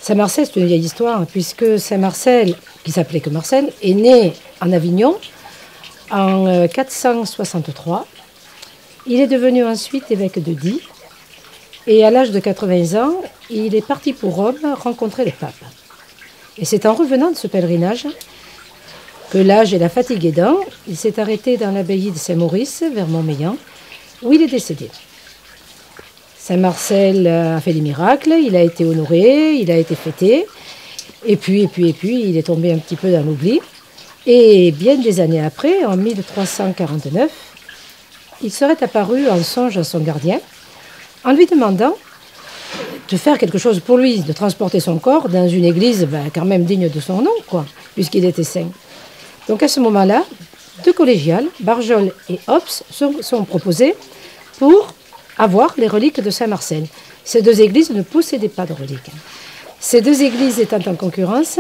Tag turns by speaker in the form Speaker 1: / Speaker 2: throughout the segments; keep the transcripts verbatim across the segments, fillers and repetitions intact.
Speaker 1: Saint-Marcel, c'est une vieille histoire, puisque Saint-Marcel, qui s'appelait que Marcel, est né en Avignon en quatre cent soixante-trois. Il est devenu ensuite évêque de Die. Et à l'âge de quatre-vingts ans, il est parti pour Rome rencontrer le pape. Et c'est en revenant de ce pèlerinage que l'âge et la fatigue aidant, il s'est arrêté dans l'abbaye de Saint-Maurice, vers Montmélian, où il est décédé. Saint-Marcel a fait des miracles, il a été honoré, il a été fêté, et puis, et puis, et puis, il est tombé un petit peu dans l'oubli. Et bien des années après, en mille trois cent quarante-neuf, il serait apparu en songe à son gardien, en lui demandant de faire quelque chose pour lui, de transporter son corps dans une église ben, quand même digne de son nom, quoi, puisqu'il était saint. Donc à ce moment-là, deux collégiales, Barjol et Ops, sont, sont proposés pour avoir les reliques de Saint-Marcel. Ces deux églises ne possédaient pas de reliques. Ces deux églises étant en concurrence,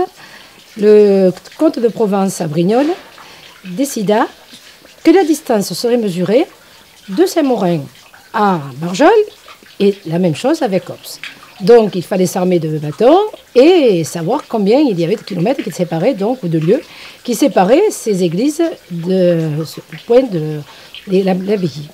Speaker 1: le comte de Provence à Brignoles décida que la distance serait mesurée de Saint-Maurin à Barjol et la même chose avec Ops. Donc il fallait s'armer de bâtons et savoir combien il y avait de kilomètres qui séparaient, donc, ou de lieux qui séparaient ces églises de ce point de l'abbaye.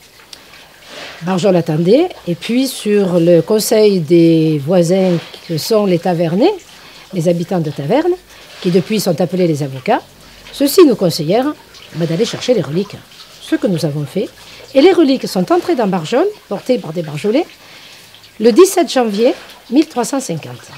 Speaker 1: Barjol attendait, et puis sur le conseil des voisins que sont les Tavernais, les habitants de Taverne, qui depuis sont appelés les avocats, ceux-ci nous conseillèrent bah, d'aller chercher les reliques. Ce que nous avons fait. Et les reliques sont entrées dans Barjol, portées par des Barjolais, le dix-sept janvier mille trois cent cinquante.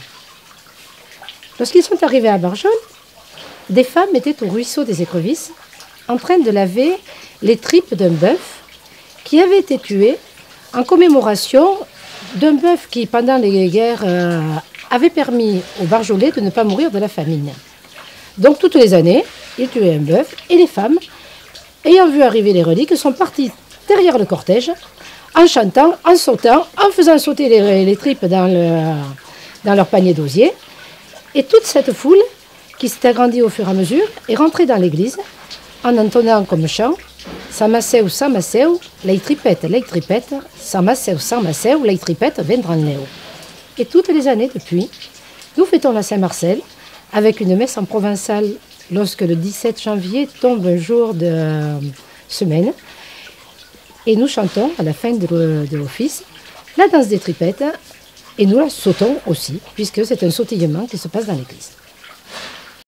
Speaker 1: Lorsqu'ils sont arrivés à Barjol, des femmes étaient au ruisseau des Écrevisses, en train de laver les tripes d'un bœuf qui avait été tué en commémoration d'un bœuf qui, pendant les guerres, euh, avait permis aux Barjolais de ne pas mourir de la famine. Donc, toutes les années, ils tuaient un bœuf et les femmes, ayant vu arriver les reliques, sont parties derrière le cortège, en chantant, en sautant, en faisant sauter les, les tripes dans, le, dans leur panier d'osier. Et toute cette foule, qui s'est agrandie au fur et à mesure, est rentrée dans l'église en entonnant comme chant « Samaseu, Samaseu, lei tripette, lei tripette, Samaseu, Samaseu, lei tripette, vendran neo ». Et toutes les années depuis, nous fêtons la Saint-Marcel avec une messe en provençal lorsque le dix-sept janvier tombe un jour de semaine. Et nous chantons à la fin de l'office la danse des tripettes et nous la sautons aussi, puisque c'est un sautillement qui se passe dans l'église.